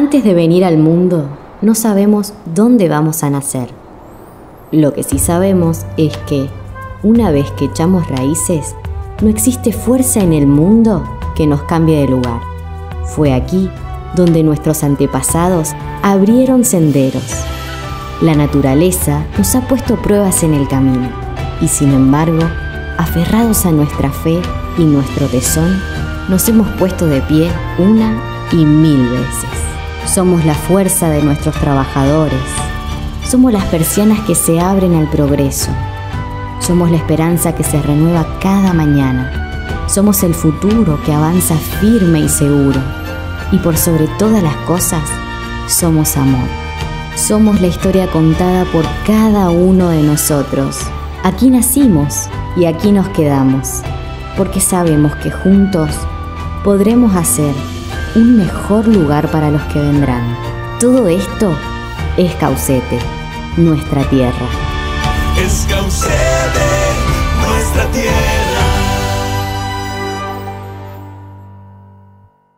Antes de venir al mundo, no sabemos dónde vamos a nacer. Lo que sí sabemos es que, una vez que echamos raíces, no existe fuerza en el mundo que nos cambie de lugar. Fue aquí donde nuestros antepasados abrieron senderos. La naturaleza nos ha puesto pruebas en el camino y, sin embargo, aferrados a nuestra fe y nuestro tesón, nos hemos puesto de pie una y mil veces. Somos la fuerza de nuestros trabajadores. Somos las persianas que se abren al progreso. Somos la esperanza que se renueva cada mañana. Somos el futuro que avanza firme y seguro. Y por sobre todas las cosas, somos amor. Somos la historia contada por cada uno de nosotros. Aquí nacimos y aquí nos quedamos, porque sabemos que juntos podremos hacer un mejor lugar para los que vendrán. Todo esto es Caucete, nuestra tierra. Es Caucete, nuestra tierra.